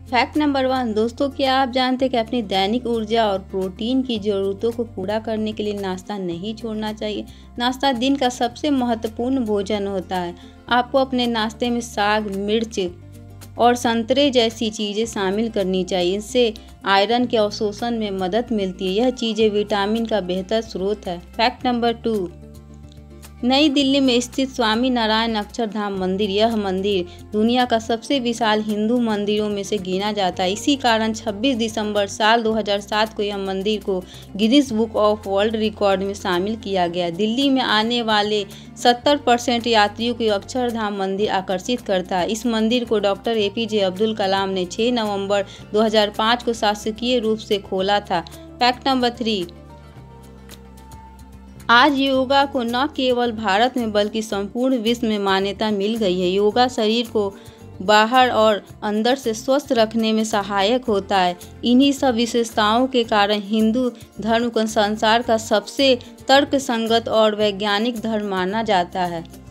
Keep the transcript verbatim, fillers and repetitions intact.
Fact number one दोस्तों, क्या आप जानते हैं कि अपनी दैनिक ऊर्जा और प्रोटीन की ज़रूरतों को पूरा करने के लिए नाश्ता नहीं छोड़ना चाहिए। नाश्ता दिन का सबसे महत्वपूर्ण भोजन होता है। आपको अपने नाश्ते में साग, मिर्च और संतरे जैसी चीज़ें शामिल करनी चाहिए। इससे आयरन के अवशोषण में मदद मिलती है। यह चीज़ें विटामिन का बेहतर स्रोत है। फैक्ट नंबर टू, नई दिल्ली में स्थित स्वामी नारायण अक्षरधाम मंदिर, यह मंदिर दुनिया का सबसे विशाल हिंदू मंदिरों में से गिना जाता है। इसी कारण छब्बीस दिसंबर साल दो हज़ार सात को यह मंदिर को Guinness book of world record में शामिल किया गया। दिल्ली में आने वाले सत्तर परसेंट यात्रियों को अक्षरधाम मंदिर आकर्षित करता है। इस मंदिर को doctor A P J Abdul Kalam ने छह नवंबर दो हज़ार पाँच को शासकीय रूप से खोला था। फैक्ट नंबर थ्री, आज योगा को न केवल भारत में बल्कि संपूर्ण विश्व में मान्यता मिल गई है। योगा शरीर को बाहर और अंदर से स्वस्थ रखने में सहायक होता है। इन्हीं सब विशेषताओं के कारण हिंदू धर्म को संसार का सबसे तर्कसंगत और वैज्ञानिक धर्म माना जाता है।